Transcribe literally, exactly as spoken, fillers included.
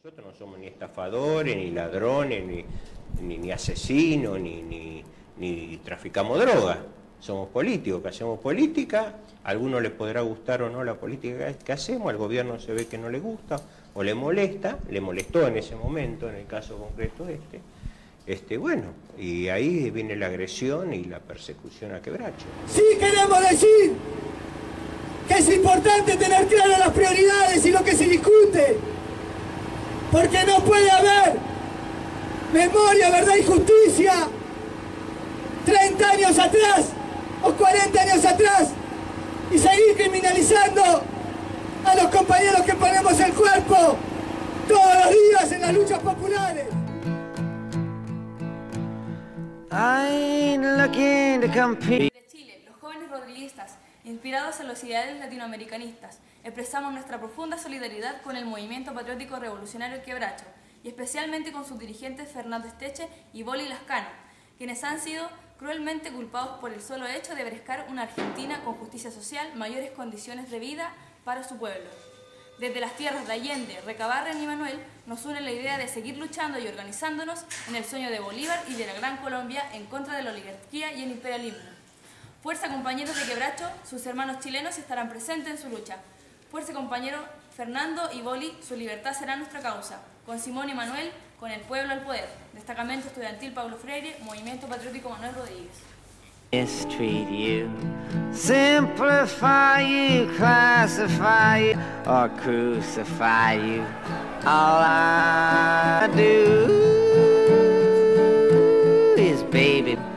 Nosotros no somos ni estafadores, ni ladrones, ni, ni, ni asesinos, ni, ni, ni traficamos drogas. Somos políticos, que hacemos política. A algunos les podrá gustar o no la política que hacemos, al gobierno se ve que no le gusta o le molesta, le molestó en ese momento, en el caso concreto este. Este, bueno, y ahí viene la agresión y la persecución a Quebracho. Sí queremos decir que es importante tener claras las prioridades y lo que se discute, porque no puede haber memoria, verdad y justicia treinta años atrás o cuarenta años atrás y seguir criminalizando a los compañeros que ponemos el cuerpo todos los días en las luchas populares. De Chile, los jóvenes rodriguistas, inspirados en los ideales latinoamericanistas, expresamos nuestra profunda solidaridad con el movimiento patriótico revolucionario Quebracho y especialmente con sus dirigentes Fernando Esteche y Boli Lascano, quienes han sido cruelmente culpados por el solo hecho de brescar una Argentina con justicia social, mayores condiciones de vida para su pueblo. Desde las tierras de Allende, Recabarren y Manuel nos une la idea de seguir luchando y organizándonos en el sueño de Bolívar y de la Gran Colombia en contra de la oligarquía y el imperialismo. Fuerza, compañeros de Quebracho, sus hermanos chilenos estarán presentes en su lucha. Fuerza, compañero Fernando y Boli, su libertad será nuestra causa. Con Simón y Manuel, con el pueblo al poder. Destacamento Estudiantil Pablo Freire, Movimiento Patriótico Manuel Rodríguez. Mistreat you, simplify you, classify you, or crucify you. All I do is, baby,